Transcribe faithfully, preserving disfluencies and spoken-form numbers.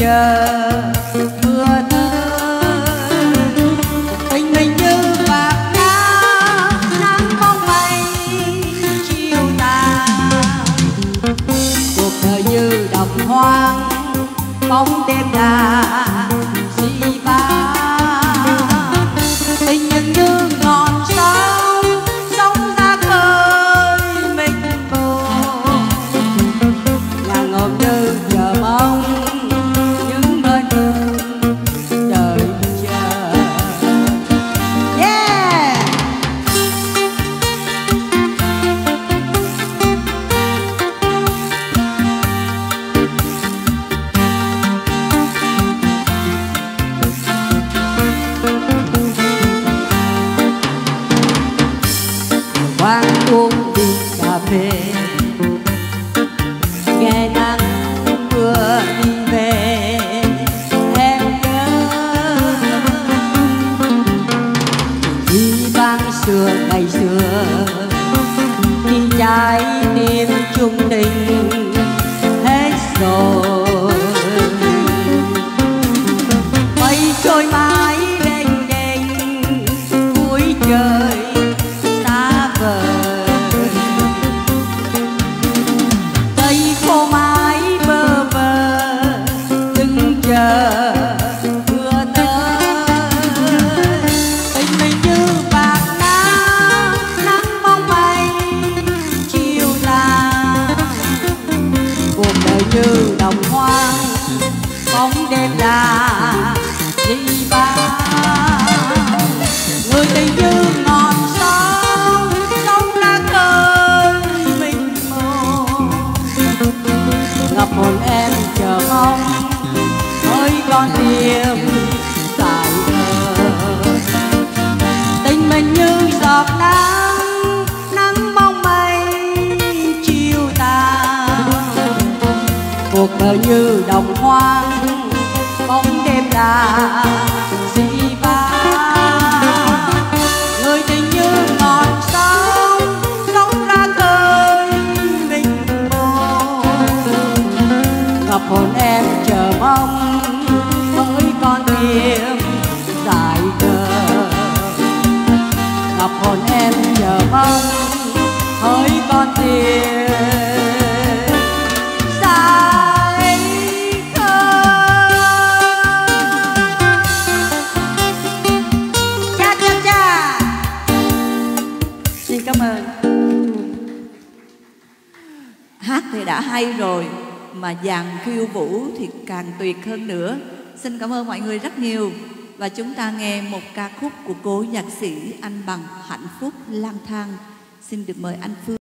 chờ mưa tới. Tình mình như bạc đá nắng bóng mây chiều tà, cuộc đời như đồng hoang bóng đêm đà dĩ ba. Tình nhân như ngọn sóng sóng ra khơi mênh mông, là ngọt như chờ mong những nơi đợi chờ. Yeah. Quán uống đi cà phê, nghe nắng mưa đi về, em nhớ đi vang xưa ngày xưa, khi trái tim chung tình hết rồi. Mây trôi mãi lênh đênh cuối trời xa vời, cây khô mãi bơ vơ đứng chờ mưa tới. Tình mình như bạc đá nắng bóng mây chiều tà, cuộc đời như đồng hoang bóng đêm đà dĩ ba. Người tình như ngọn sóng sóng ra khơi mênh mông, ngập hồn em chờ mong hỡi con tim dài thơ. Tình mình như giọt nắng nắng bóng mây chiều tà, cuộc đời như đồng hoang bóng đêm đà dĩ ba. Người tình như ngọn sóng sóng ra khơi mênh mông, ngập hồn em chờ mong hỡi con tim dài khờ. Ngập hồn em chờ mong hỡi con tim dài khờ. Cha cha cha. Xin cảm ơn. Hát thì đã hay rồi, mà dàn khiêu vũ thì càng tuyệt hơn nữa. Xin cảm ơn mọi người rất nhiều. Và chúng ta nghe một ca khúc của cố nhạc sĩ Anh Bằng, Hạnh Phúc Lang Thang. Xin được mời anh Phương.